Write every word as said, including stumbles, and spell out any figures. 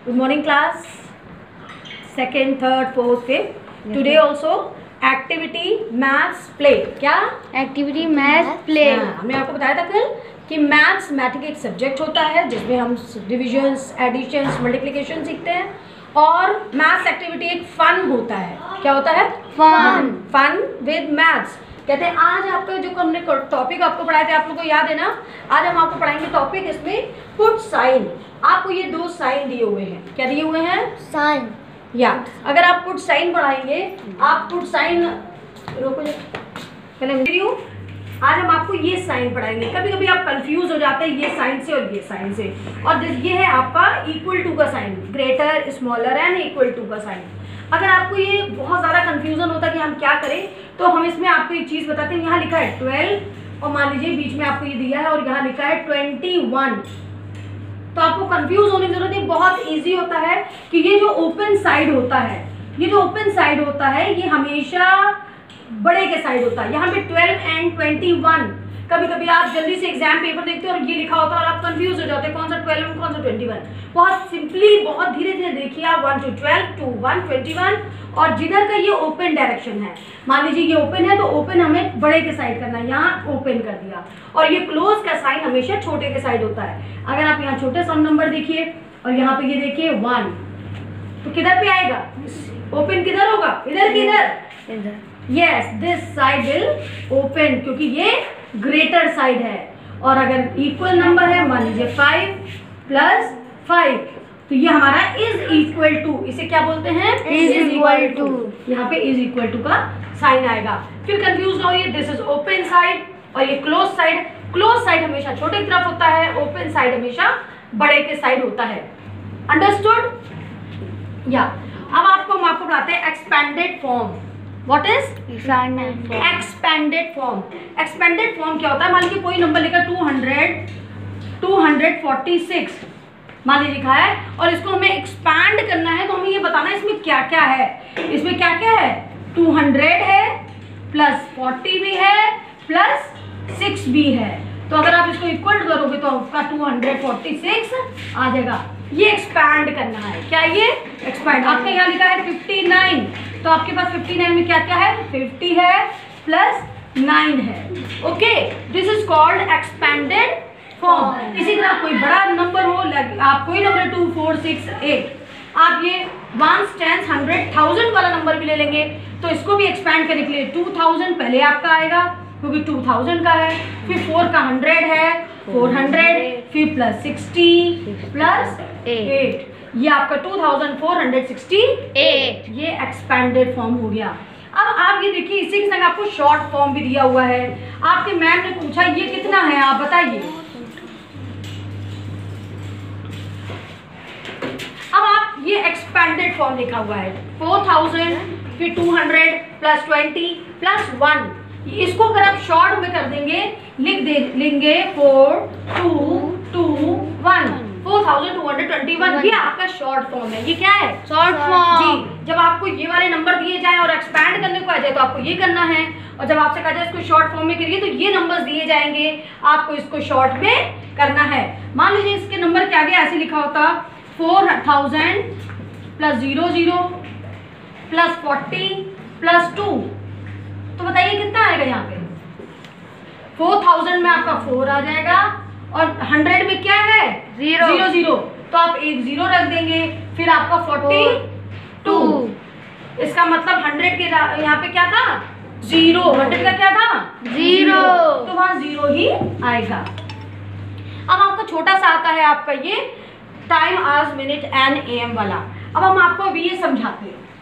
Good morning class. Second, third, fourth, fifth. Today also activity maths play. क्या? Activity maths play. हाँ, हमने आपको बताया था कल कि मैथ्स मैथ एक सब्जेक्ट होता है जिसमें हम डिविजन्स, एडिशंस, मल्टीप्लिकेशन सीखते हैं और मैथ्स एक्टिविटी एक फन होता है. क्या होता है? फन. Fun with maths. कहते हैं आज आपका जो हमने टॉपिक आपको पढ़ाए थे, आप लोगों को याद है ना? आज हम आपको पढ़ाएंगे टॉपिक इसमें पुट साइन. आपको ये दो साइन दिए हुए हैं. क्या दिए हुए हैं? साइन. या अगर आप पुट साइन पढ़ाएंगे, आप पुट साइन रोको पहले. आज हम आपको ये साइन पढ़ाएंगे. कभी कभी आप कंफ्यूज हो जाते हैं ये साइन से और ये साइन से. और ये है आपका इक्वल टू का sign, greater, smaller and equal to का साइन. अगर आपको ये बहुत ज़्यादा कंफ्यूजन होता है कि हम क्या करें, तो हम इसमें आपको एक चीज़ बताते हैं. यहाँ लिखा है ट्वेल्व और मान लीजिए बीच में आपको ये दिया है और यहाँ लिखा है ट्वेंटी वन. तो आपको कंफ्यूज होने की जरूरत नहीं. बहुत इजी होता है कि ये जो ओपन साइड होता है, ये जो ओपन साइड होता है ये हमेशा बड़े के साइड होता है. यहाँ पे ट्वेल्व एंड ट्वेंटी वन. कभी कभी आप जल्दी से एग्जाम पेपर देखते हो और ये लिखा होता है और आप कंफ्यूज हो जाते हैं कौन सा ट्वेल्व कौन सा ट्वेंटी वन. बहुत सिंपली, बहुत धीरे धीरे देखिए आप. One two twelve, two one twenty one. और जिधर का ये ओपन डायरेक्शन है, मान लीजिए ये ओपन है तो ओपन हमें बड़े के साइड करना है. यहाँ ओपन कर दिया. और ये क्लोज का साइन हमेशा छोटे के साइड होता है. अगर आप यहाँ छोटे सम नंबर देखिए और यहाँ पे ये देखिए वन, तो किधर पे आएगा? ओपन किधर होगा? इधर किधर? Yes, this side will open, क्योंकि ये ग्रेटर साइड है. और अगर इक्वल नंबर है, मान लीजिए फाइव प्लस फाइव, तो ये हमारा इज इक्वल टू. इसे क्या बोलते हैं? Is equal to. यहाँ पे इज इक्वल टू का साइन आएगा. फिर कंफ्यूज ना होइए. दिस इज ओपन साइड और ये क्लोज साइड. क्लोज साइड हमेशा छोटे की तरफ होता है, ओपन साइड हमेशा बड़े के साइड होता है. अंडरस्टूड? या अब आपको हम आपको बताते हैं expanded form. What is expanded form? Expanded form. Expanded form क्या होता है? मान लीजिए कोई नंबर लिखा two hundred, two hundred forty six मान लीजिए लिखा है और इसको हमें एक्सपैंड करना है, तो हमें ये बताना है इसमें क्या क्या है. इसमें क्या क्या है? टू हंड्रेड है प्लस फोर्टी भी है प्लस सिक्स भी है. तो अगर आप इसको इक्वल करोगे तो आपका टू हंड्रेड फोर्टी सिक्स आ जाएगा. ये एक्सपैंड करना है. क्या ये एक्सपैंड? आपके यहाँ लिखा है फिफ्टी नाइन, तो आपके पास फिफ्टी नाइन में क्या क्या है? फिफ्टी है प्लस नाइन है. Okay, this is called expanded form. इसी तरह कोई बड़ा नंबर हो, आप कोई number two four six eight, आप ये वंस टेंस हंड्रेड थाउजेंड वाला नंबर भी ले लेंगे तो इसको भी एक्सपैंड करने के लिए टू थाउजेंड पहले आपका आएगा क्योंकि टू थाउजेंड का है. फिर फोर का हंड्रेड है, फोर हंड्रेड, फिर प्लस सिक्सटी प्लस एट, ये आपका two thousand four hundred sixty eight. ये एक्सपेंडेड फॉर्म हो गया. अब आप ये देखिए, इसी के संग आपको शॉर्ट फॉर्म भी दिया हुआ है. आपके मैम ने पूछा ये कितना है, आप बताइए. अब आप ये एक्सपेंडेड फॉर्म लिखा हुआ है फोर थाउजेंड, फिर two hundred plus twenty plus one. इसको अगर आप शॉर्ट में कर देंगे, लिख दे लेंगे four two two one, four thousand two hundred twenty one. ये आपका शॉर्ट फॉर्म है. ये क्या है? Short form. जी, जब आपको ये वाले नंबर दिए जाए और एक्सपैंड करने को आ जाए तो आपको ये करना है. और जब आपसे कहा जाए इसको शॉर्ट फॉर्म में करिए तो ये नंबर्स दिए जाएंगे, आपको इसको शॉर्ट में करना है. मान लीजिए इसके नंबर के आगे ऐसे लिखा होता four thousand plus zero zero plus forty plus two, तो बताइए कितना आएगा? यहाँ पे फोर थाउजेंड में आपका फोर आ जाएगा और हंड्रेड में क्या है? जीरो जीरो जीरो, तो आप एक जीरो रख देंगे. फिर आपका फोर्टी टू, इसका मतलब हंड्रेड के यहाँ पे क्या था? जीरो. हंड्रेड का क्या था? जीरो. तो वहां जीरो ही आएगा. अब आपका छोटा सा आता है आपका ये time, hours, minute and AM वाला. अब हम आपको अभी ये समझाते हैं.